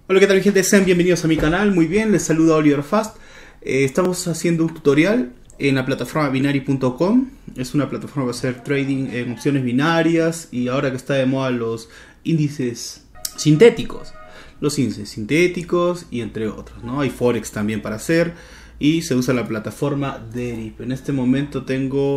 Hola, ¿qué tal, gente? Sean bienvenidos a mi canal. Muy bien, les saluda Oliver Fast. Estamos haciendo un tutorial en la plataforma binary.com. Es una plataforma para hacer trading en opciones binarias y ahora que está de moda los índices sintéticos. Los índices sintéticos y entre otros, ¿no? Hay Forex también para hacer y se usa la plataforma Derib. En este momento tengo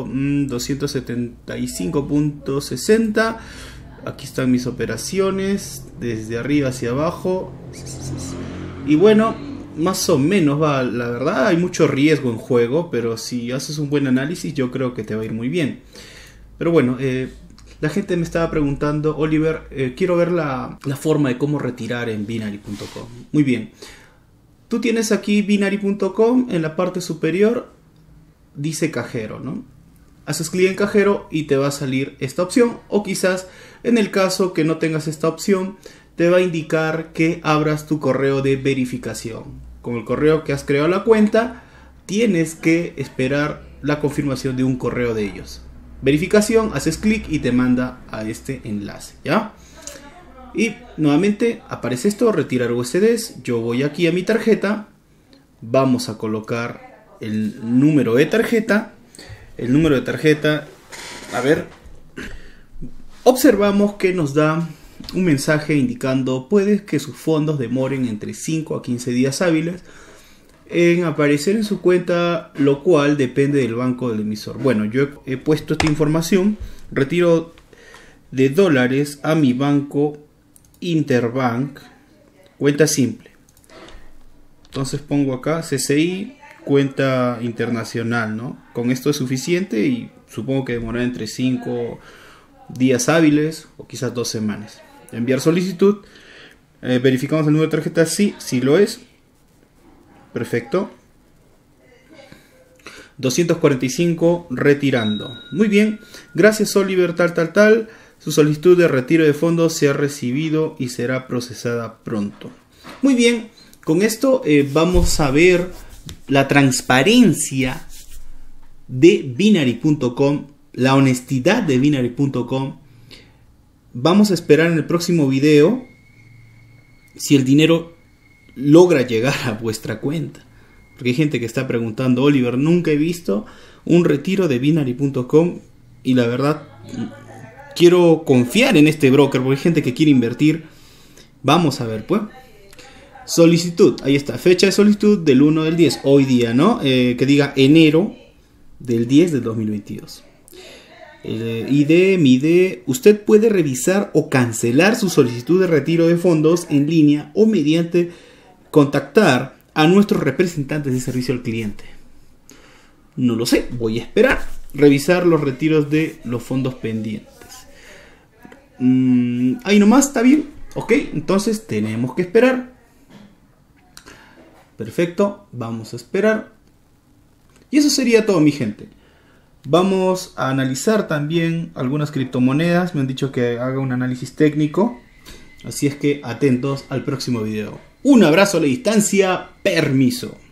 275.60. Aquí están mis operaciones desde arriba hacia abajo. Y bueno, más o menos va, la verdad hay mucho riesgo en juego, pero si haces un buen análisis yo creo que te va a ir muy bien. Pero bueno, la gente me estaba preguntando: Oliver, quiero ver la forma de cómo retirar en binary.com. Muy bien, tú tienes aquí binary.com, en la parte superior dice cajero, ¿no? Haces clic en cajero y te va a salir esta opción, o quizás en el caso que no tengas esta opción te va a indicar que abras tu correo de verificación. Con el correo que has creado la cuenta tienes que esperar la confirmación de un correo de ellos. Verificación, haces clic y te manda a este enlace, ¿ya? Y nuevamente aparece esto, retirar USDs. Yo voy aquí a mi tarjeta, vamos a colocar el número de tarjeta. El número de tarjeta, a ver, observamos que nos da un mensaje indicando: puede que sus fondos demoren entre 5 a 15 días hábiles en aparecer en su cuenta, lo cual depende del banco del emisor. Bueno, yo he puesto esta información: retiro de dólares a mi banco Interbank, cuenta simple. Entonces pongo acá CCI, cuenta internacional, ¿no? Con esto es suficiente y supongo que demorará entre 5 días hábiles o quizás 2 semanas. Enviar solicitud, verificamos el número de tarjeta, sí lo es. Perfecto. 245 retirando. Muy bien, gracias Oliver tal. Su solicitud de retiro de fondos se ha recibido y será procesada pronto. Muy bien, con esto vamos a ver la transparencia de binary.com, la honestidad de binary.com. Vamos a esperar en el próximo video si el dinero logra llegar a vuestra cuenta, porque hay gente que está preguntando: Oliver, nunca he visto un retiro de binary.com y la verdad quiero confiar en este broker porque hay gente que quiere invertir. Vamos a ver, pues. Solicitud, ahí está, fecha de solicitud del 1 del 10, hoy día, ¿no? Que diga enero del 10 del 2022. ID, MID, usted puede revisar o cancelar su solicitud de retiro de fondos en línea o mediante contactar a nuestros representantes de servicio al cliente. No lo sé, voy a esperar. Revisar los retiros de los fondos pendientes. Ahí nomás, está bien. Ok, entonces tenemos que esperar. Perfecto, vamos a esperar. Y eso sería todo, mi gente. Vamos a analizar también algunas criptomonedas. Me han dicho que haga un análisis técnico. Así es que atentos al próximo video. Un abrazo a la distancia. Permiso.